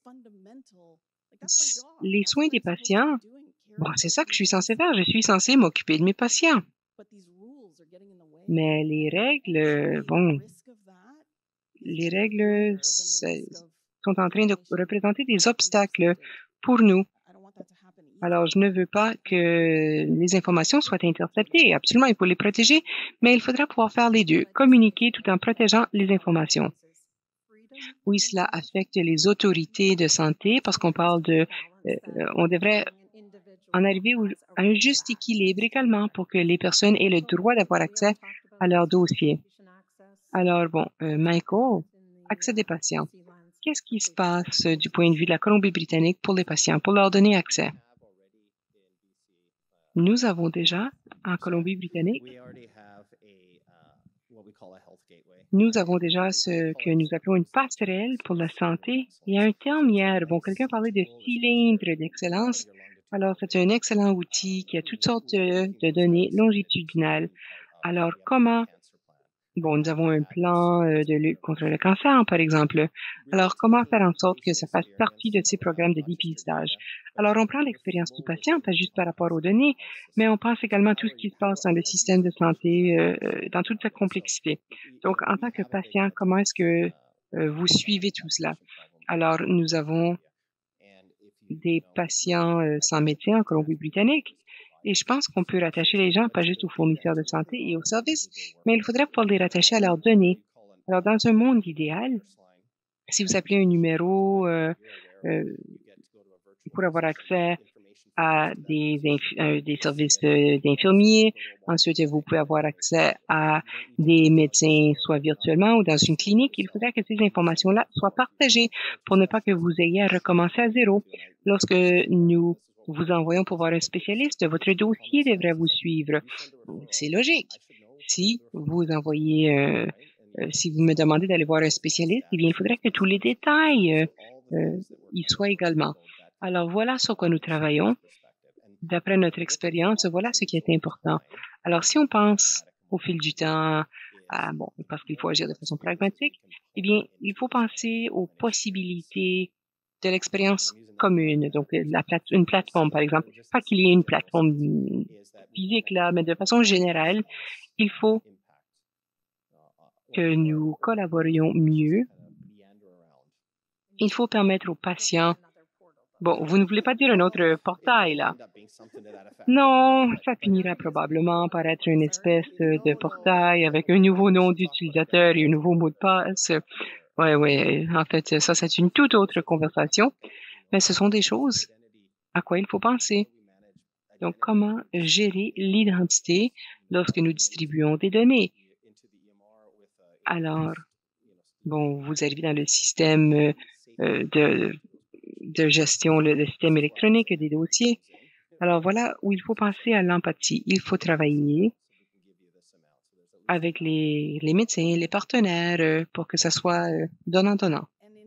Les soins des patients, bon, c'est ça que je suis censée faire. Je suis censée m'occuper de mes patients. Mais les règles, les règles sont en train de représenter des obstacles pour nous. Alors, je ne veux pas que les informations soient interceptées. Absolument, il faut les protéger, mais il faudra pouvoir faire les deux, communiquer tout en protégeant les informations. Oui, cela affecte les autorités de santé parce qu'on parle de, on devrait en arriver à un juste équilibre également pour que les personnes aient le droit d'avoir accès à leur dossier. Alors, bon, Michael, accès des patients. Qu'est-ce qui se passe du point de vue de la Colombie-Britannique pour les patients, pour leur donner accès? Nous avons déjà, en Colombie-Britannique, nous avons déjà ce que nous appelons une passerelle pour la santé. Il y a un terme hier, bon, quelqu'un parlait de cylindre d'excellence. Alors, c'est un excellent outil qui a toutes sortes de données longitudinales. Alors, comment bon, nous avons un plan de lutte contre le cancer, par exemple. Alors, comment faire en sorte que ça fasse partie de ces programmes de dépistage? Alors, on prend l'expérience du patient, pas juste par rapport aux données, mais on pense également à tout ce qui se passe dans le système de santé, dans toute sa complexité. Donc, en tant que patient, comment est-ce que vous suivez tout cela? Alors, nous avons des patients sans médecin en Colombie-Britannique. Et je pense qu'on peut rattacher les gens pas juste aux fournisseurs de santé et aux services, mais il faudrait pouvoir les rattacher à leurs données. Alors, dans un monde idéal, si vous appelez un numéro euh, pour avoir accès à des services d'infirmiers, ensuite vous pouvez avoir accès à des médecins, soit virtuellement ou dans une clinique, il faudrait que ces informations-là soient partagées pour ne pas que vous ayez à recommencer à zéro. Lorsque nous vous envoyons pour voir un spécialiste, votre dossier devrait vous suivre. C'est logique. Si vous envoyez, si vous me demandez d'aller voir un spécialiste, eh bien, il faudrait que tous les détails y soient également. Alors, voilà sur quoi nous travaillons. D'après notre expérience, voilà ce qui est important. Alors, si on pense au fil du temps, bon, parce qu'il faut agir de façon pragmatique, eh bien, il faut penser aux possibilités de l'expérience commune. Donc, une plateforme, par exemple. Pas qu'il y ait une plateforme physique là, mais de façon générale, il faut que nous collaborions mieux. Il faut permettre aux patients. Bon, vous ne voulez pas dire un autre portail, là? Non, ça finira probablement par être une espèce de portail avec un nouveau nom d'utilisateur et un nouveau mot de passe. Ouais, en fait, ça, c'est une toute autre conversation. Mais ce sont des choses à quoi il faut penser. Donc, comment gérer l'identité lorsque nous distribuons des données? Alors, bon, vous arrivez dans le système de gestion, le système électronique des dossiers. Alors voilà où il faut penser à l'empathie. Il faut travailler avec les médecins, les partenaires, pour que ça soit donnant-donnant.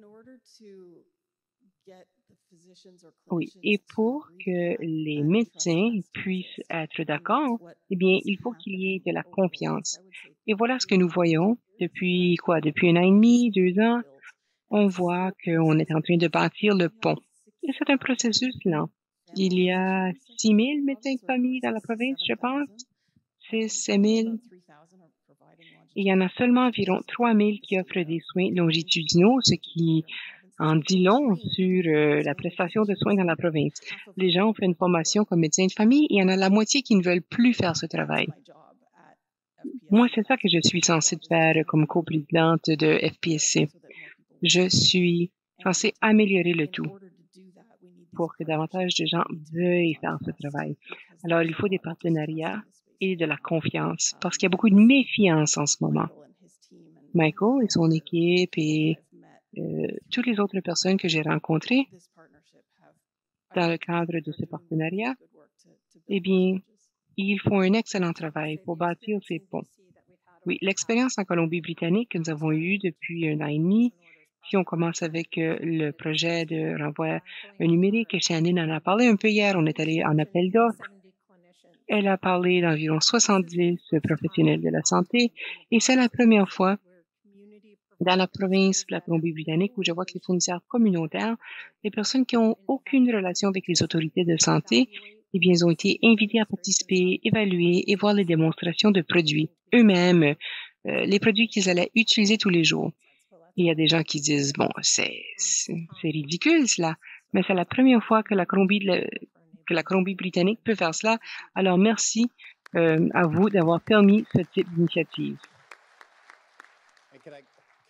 Oui, et pour que les médecins puissent être d'accord, eh bien, il faut qu'il y ait de la confiance. Et voilà ce que nous voyons depuis quoi? Depuis 1 an et demi, 2 ans, on voit qu'on est en train de bâtir le pont. Et c'est un processus lent. Il y a 6 000 médecins de famille dans la province, je pense. 7 000. Et il y en a seulement environ 3 000 qui offrent des soins longitudinaux, ce qui en dit long sur la prestation de soins dans la province. Les gens ont fait une formation comme médecin de famille et il y en a la moitié qui ne veulent plus faire ce travail. Moi, c'est ça que je suis censée faire comme coprésidente de FPSC. Je suis censée améliorer le tout pour que davantage de gens veuillent faire ce travail. Alors, il faut des partenariats et de la confiance parce qu'il y a beaucoup de méfiance en ce moment. Michael et son équipe et toutes les autres personnes que j'ai rencontrées dans le cadre de ce partenariat, eh bien, ils font un excellent travail pour bâtir ces ponts. Oui, l'expérience en Colombie-Britannique que nous avons eue depuis 1 an et demi, si on commence avec le projet de renvoi numérique, Shannon en a parlé un peu hier, on est allé en appel d'offres. Elle a parlé d'environ 70 professionnels de la santé et c'est la première fois dans la province de la Colombie-Britannique où je vois que les fournisseurs communautaires, les personnes qui n'ont aucune relation avec les autorités de santé, eh bien, ils ont été invités à participer, évaluer et voir les démonstrations de produits eux-mêmes, les produits qu'ils allaient utiliser tous les jours. Et il y a des gens qui disent, bon, c'est ridicule cela, mais c'est la première fois que la Colombie-Britannique peut faire cela. Alors, merci à vous d'avoir permis ce type d'initiative.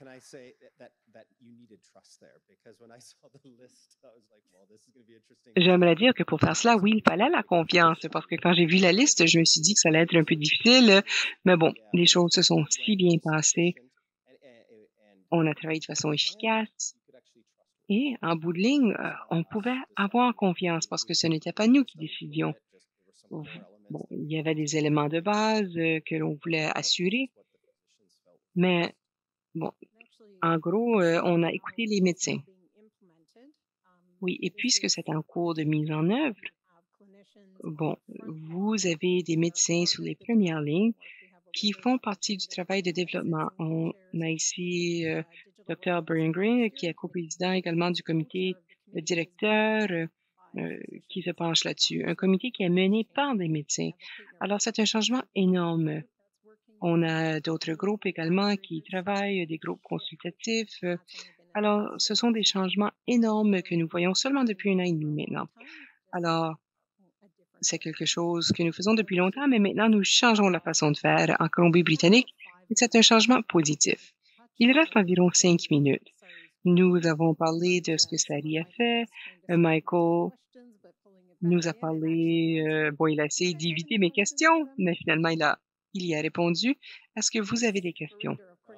J'aimerais dire que pour faire cela, oui, il fallait la confiance, parce que quand j'ai vu la liste, je me suis dit que ça allait être un peu difficile, mais bon, les choses se sont si bien passées. On a travaillé de façon efficace et, en bout de ligne, on pouvait avoir confiance parce que ce n'était pas nous qui décidions. Bon, il y avait des éléments de base que l'on voulait assurer, mais bon, en gros, on a écouté les médecins. Oui, et puisque c'est en cours de mise en œuvre, bon, vous avez des médecins sur les premières lignes qui font partie du travail de développement. On a ici Dr. Beringer, qui est coprésident également du comité directeur qui se penche là-dessus. Un comité qui est mené par des médecins. Alors, c'est un changement énorme. On a d'autres groupes également qui travaillent, des groupes consultatifs. Alors, ce sont des changements énormes que nous voyons seulement depuis 1 an et demi maintenant. Alors, c'est quelque chose que nous faisons depuis longtemps, mais maintenant nous changeons la façon de faire en Colombie-Britannique et c'est un changement positif. Il reste environ 5 minutes. Nous avons parlé de ce que Sally a fait. Michael nous a parlé, bon, il a essayé d'éviter mes questions, mais finalement, il y a répondu. Est-ce que vous avez des questions?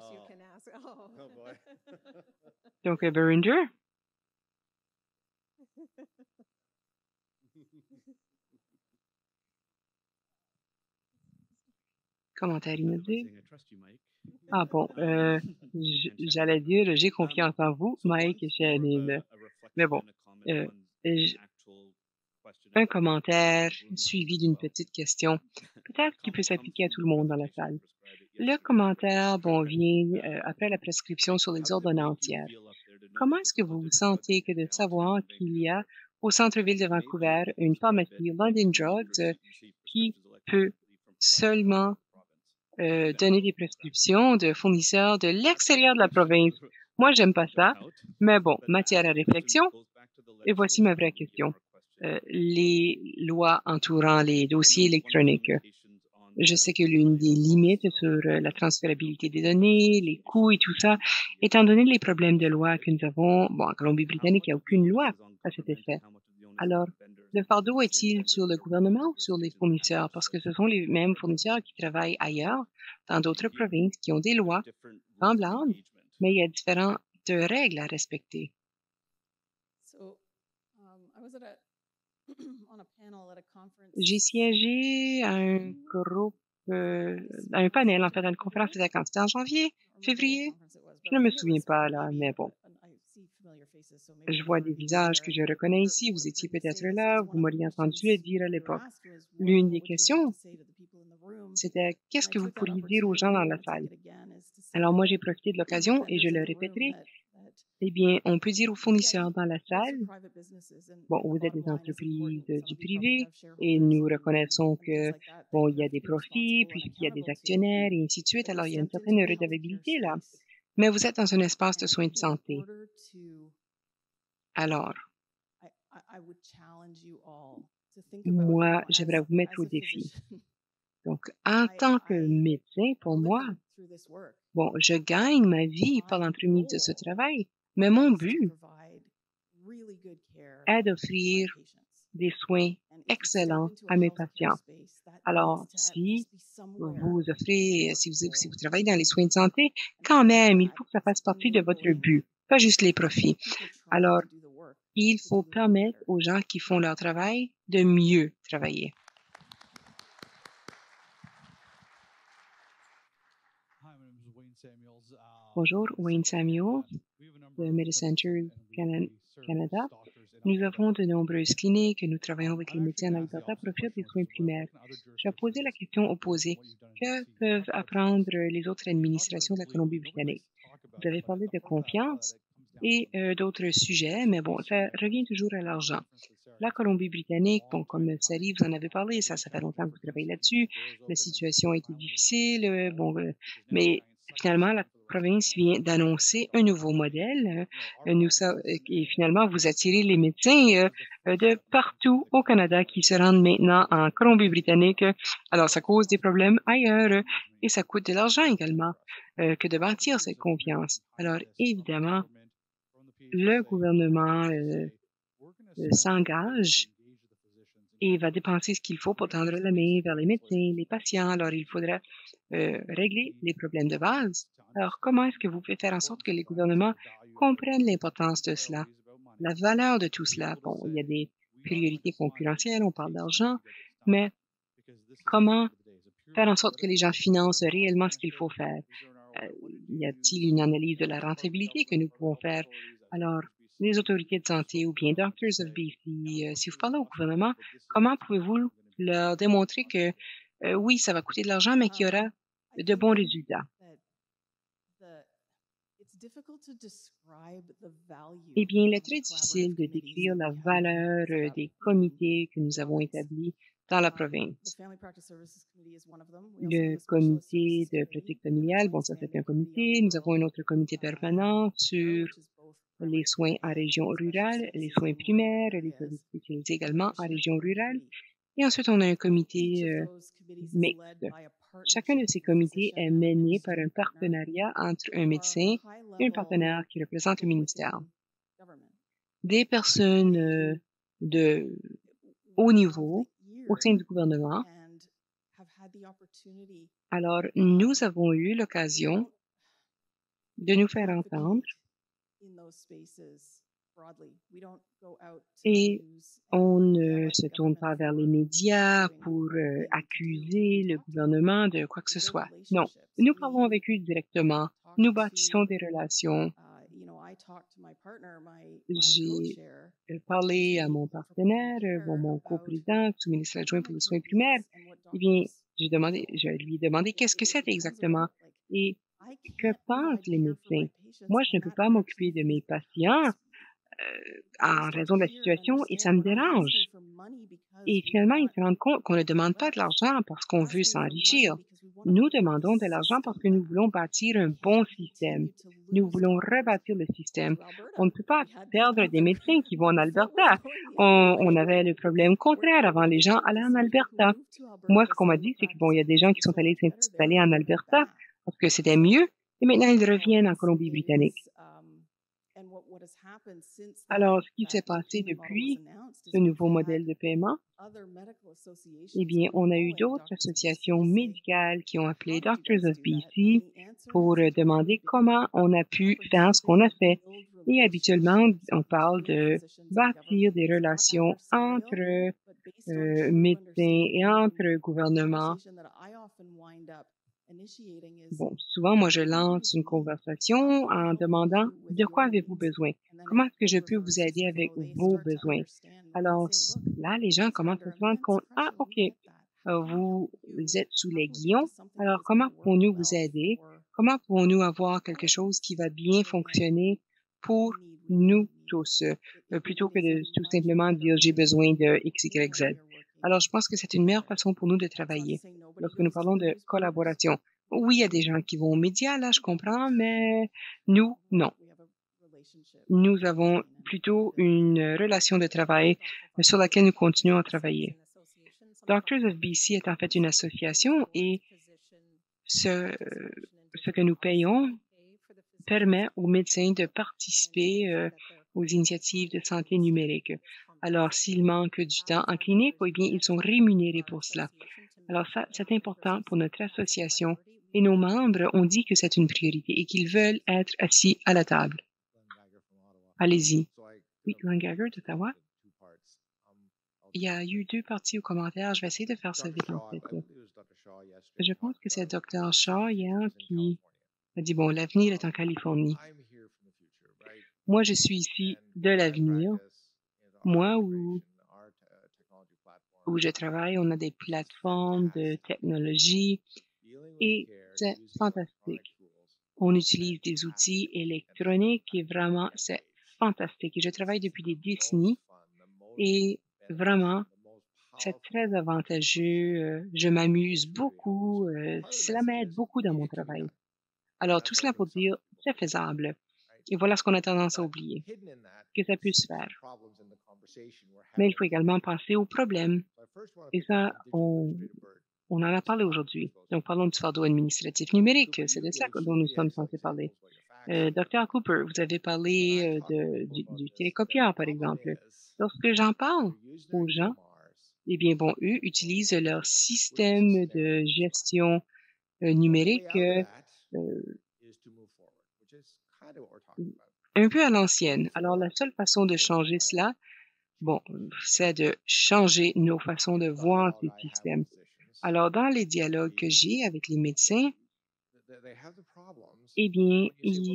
Donc, Beringer? Commentaire immédiat. Ah bon, j'allais dire, j'ai confiance en vous, Mike et Shannon. Mais bon, un commentaire suivi d'une petite question, peut-être qui peut s'appliquer à tout le monde dans la salle. Le commentaire, bon, vient après la prescription sur les ordonnancières. Comment est-ce que vous vous sentez que de savoir qu'il y a au centre-ville de Vancouver une pharmacie London Drugs qui peut seulement donner des prescriptions de fournisseurs de l'extérieur de la province? Moi, j'aime pas ça, mais bon, matière à réflexion. Et voici ma vraie question. Les lois entourant les dossiers électroniques. Je sais que l'une des limites sur la transférabilité des données, les coûts et tout ça, étant donné les problèmes de loi que nous avons, bon, en Colombie-Britannique, il n'y a aucune loi à cet effet. Alors, le fardeau est-il sur le gouvernement ou sur les fournisseurs? Parce que ce sont les mêmes fournisseurs qui travaillent ailleurs, dans d'autres provinces, qui ont des lois semblables, mais il y a différentes règles à respecter. J'ai siégé à un groupe, à un panel, en fait, à une conférence, c'était quand? C'était en janvier, février? Je ne me souviens pas, là, mais bon. Je vois des visages que je reconnais ici. Vous étiez peut-être là, vous m'auriez entendu le dire à l'époque. L'une des questions, c'était qu'est-ce que vous pourriez dire aux gens dans la salle? Alors moi, j'ai profité de l'occasion et je le répéterai. Eh bien, on peut dire aux fournisseurs dans la salle, bon, vous êtes des entreprises du privé et nous reconnaissons que, bon, il y a des profits puisqu'il y a des actionnaires et ainsi de suite. Alors, il y a une certaine redevabilité là. Mais vous êtes dans un espace de soins de santé. Alors, moi, j'aimerais vous mettre au défi. Donc, en tant que médecin, pour moi, bon, je gagne ma vie par l'entremise de ce travail, mais mon but est d'offrir des soins excellents à mes patients. Alors, si vous offrez, si vous travaillez dans les soins de santé, quand même, il faut que ça fasse partie de votre but, pas juste les profits. Alors, il faut permettre aux gens qui font leur travail de mieux travailler. Bonjour, Wayne Samuels de MediCenter Canada. Nous avons de nombreuses cliniques et nous travaillons avec les médecins en Alberta pour offrir des soins primaires. Je vais poser la question opposée. Que peuvent apprendre les autres administrations de la Colombie-Britannique? Vous avez parlé de confiance et d'autres sujets, mais bon, ça revient toujours à l'argent. La Colombie-Britannique, bon, comme Sally, vous en avez parlé, ça fait longtemps que vous travaillez là-dessus. La situation a été difficile, bon, mais finalement, province vient d'annoncer un nouveau modèle. Et finalement, vous attirez les médecins de partout au Canada qui se rendent maintenant en Colombie-Britannique. Alors, ça cause des problèmes ailleurs et ça coûte de l'argent également que de bâtir cette confiance. Alors, évidemment, le gouvernement s'engage et va dépenser ce qu'il faut pour tendre la main vers les médecins, les patients. Alors, il faudra régler les problèmes de base. Alors, comment est-ce que vous pouvez faire en sorte que les gouvernements comprennent l'importance de cela, la valeur de tout cela? Bon, il y a des priorités concurrentielles, on parle d'argent, mais comment faire en sorte que les gens financent réellement ce qu'il faut faire? Euh, Y a-t-il une analyse de la rentabilité que nous pouvons faire? Alors, les autorités de santé ou bien Doctors of BC, si vous parlez au gouvernement, comment pouvez-vous leur démontrer que oui, ça va coûter de l'argent, mais qu'il y aura de bons résultats? Eh bien, il est très difficile de décrire la valeur des comités que nous avons établis dans la province. Le comité de pratique familiale, bon, ça c'est un comité. Nous avons un autre comité permanent sur les soins en région rurale, les soins primaires, les services spécialisés également en région rurale. Et ensuite, on a un comité mixte. Chacun de ces comités est mené par un partenariat entre un médecin et un partenaire qui représente le ministère. Des personnes de haut niveau au sein du gouvernement. Alors, nous avons eu l'occasion de nous faire entendre et on ne se tourne pas vers les médias pour accuser le gouvernement de quoi que ce soit. Non, nous parlons avec eux directement. Nous bâtissons des relations. J'ai parlé à mon partenaire, mon coprésident, sous-ministre adjoint pour les soins primaires. Eh bien, je lui ai demandé qu'est-ce que c'est exactement et que pensent les médecins. Moi, je ne peux pas m'occuper de mes patients en raison de la situation et ça me dérange. Et finalement, ils se rendent compte qu'on ne demande pas de l'argent parce qu'on veut s'enrichir. Nous demandons de l'argent parce que nous voulons bâtir un bon système. Nous voulons rebâtir le système. On ne peut pas perdre des médecins qui vont en Alberta. On avait le problème contraire avant, les gens allaient en Alberta. Moi, ce qu'on m'a dit, c'est que bon, il y a des gens qui sont allés s'installer en Alberta parce que c'était mieux et maintenant ils reviennent en Colombie-Britannique. Alors, ce qui s'est passé depuis ce nouveau modèle de paiement, eh bien, on a eu d'autres associations médicales qui ont appelé Doctors of BC pour demander comment on a pu faire ce qu'on a fait. Et habituellement, on parle de bâtir des relations entre médecins et entre gouvernements. Bon, souvent, moi, je lance une conversation en demandant de quoi avez-vous besoin? Comment est-ce que je peux vous aider avec vos besoins? Alors là, les gens commencent à se rendre compte, ah, OK, vous êtes sous l'aiguillon, alors comment pouvons-nous vous aider? Comment pouvons-nous avoir quelque chose qui va bien fonctionner pour nous tous, plutôt que de tout simplement dire j'ai besoin de X, Y, Z. Alors, je pense que c'est une meilleure façon pour nous de travailler lorsque nous parlons de collaboration. Oui, il y a des gens qui vont aux médias, là, je comprends, mais nous, non. Nous avons plutôt une relation de travail sur laquelle nous continuons à travailler. Doctors of BC est en fait une association et ce que nous payons permet aux médecins de participer aux initiatives de santé numérique. Alors, s'il manque du temps en clinique, eh bien, ils sont rémunérés pour cela. Alors, ça, c'est important pour notre association et nos membres ont dit que c'est une priorité et qu'ils veulent être assis à la table. Allez-y. Oui, Glenn Gagger d'Ottawa. Il y a eu deux parties aux commentaires. Je vais essayer de faire ça vite, en fait. Je pense que c'est Dr. Shaw hier qui a dit, bon, l'avenir est en Californie. Moi, je suis ici de l'avenir. Moi, où je travaille, on a des plateformes de technologie et c'est fantastique. On utilise des outils électroniques et vraiment, c'est fantastique. Et je travaille depuis des décennies et vraiment, c'est très avantageux. Je m'amuse beaucoup. Cela m'aide beaucoup dans mon travail. Alors, tout cela pour dire, c'est faisable. Et voilà ce qu'on a tendance à oublier, que ça puisse se faire. Mais il faut également penser aux problèmes. Et ça, on en a parlé aujourd'hui. Donc, parlons du fardeau administratif numérique. C'est de cela dont nous sommes censés parler. Dr. Cooper, vous avez parlé du télécopieur, par exemple. Lorsque j'en parle aux gens, eh bien, bon, eux utilisent leur système de gestion numérique un peu à l'ancienne. Alors, la seule façon de changer cela, bon, c'est de changer nos façons de voir ces systèmes. Alors, dans les dialogues que j'ai avec les médecins, eh bien,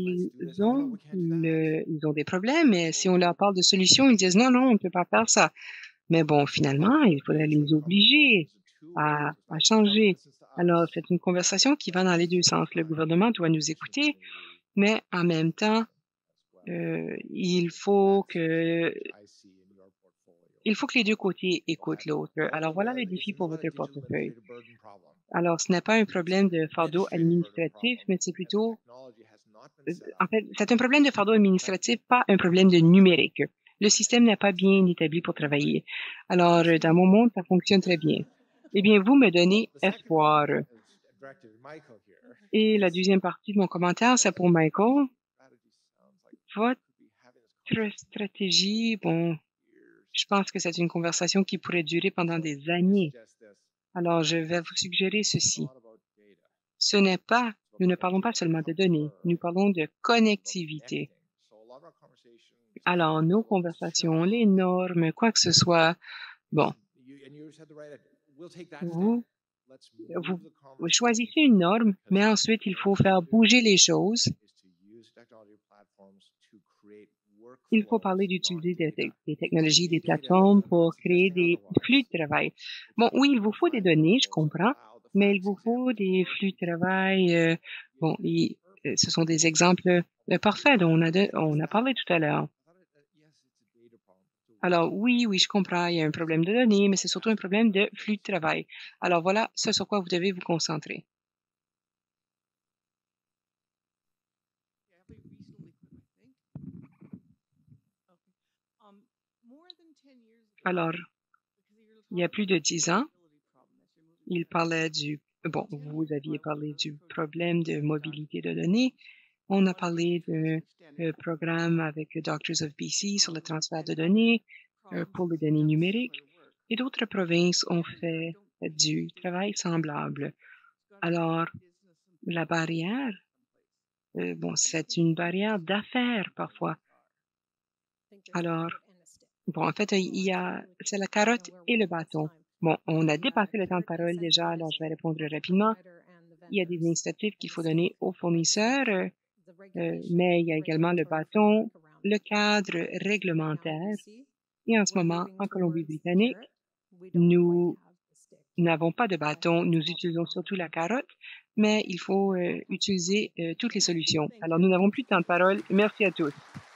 ils ont des problèmes, mais si on leur parle de solutions, ils disent non, non, on ne peut pas faire ça. Mais bon, finalement, il faudrait les obliger à changer. Alors, c'est une conversation qui va dans les deux sens. Le gouvernement doit nous écouter, mais en même temps, il faut que les deux côtés écoutent l'autre. Alors, voilà le défi pour votre portefeuille. Alors, ce n'est pas un problème de fardeau administratif, mais c'est plutôt, en fait, c'est un problème de fardeau administratif, pas un problème de numérique. Le système n'est pas bien établi pour travailler. Alors, dans mon monde, ça fonctionne très bien. Eh bien, vous me donnez espoir. Et la deuxième partie de mon commentaire, c'est pour Michael. Votre stratégie, bon, je pense que c'est une conversation qui pourrait durer pendant des années. Alors, je vais vous suggérer ceci. Nous ne parlons pas seulement de données, nous parlons de connectivité. Alors, nos conversations, les normes, quoi que ce soit, bon, vous, vous choisissez une norme, mais ensuite, il faut faire bouger les choses. Il faut parler d'utiliser des technologies, des plateformes pour créer des flux de travail. Bon, oui, il vous faut des données, je comprends, mais il vous faut des flux de travail. Bon, ce sont des exemples parfaits dont on a parlé tout à l'heure. Alors, oui, je comprends, il y a un problème de données, mais c'est surtout un problème de flux de travail. Alors voilà ce sur quoi vous devez vous concentrer. Alors, il y a plus de 10 ans, il parlait vous aviez parlé du problème de mobilité de données. On a parlé d'un programme avec Doctors of BC sur le transfert de données pour les données numériques. Et d'autres provinces ont fait du travail semblable. Alors, la barrière, c'est une barrière d'affaires parfois. Alors, en fait, c'est la carotte et le bâton. Bon, on a dépassé le temps de parole déjà, alors je vais répondre rapidement. Il y a des incitatifs qu'il faut donner aux fournisseurs, mais il y a également le bâton, le cadre réglementaire. Et en ce moment, en Colombie-Britannique, nous n'avons pas de bâton, nous utilisons surtout la carotte, mais il faut utiliser toutes les solutions. Alors, nous n'avons plus de temps de parole. Merci à tous.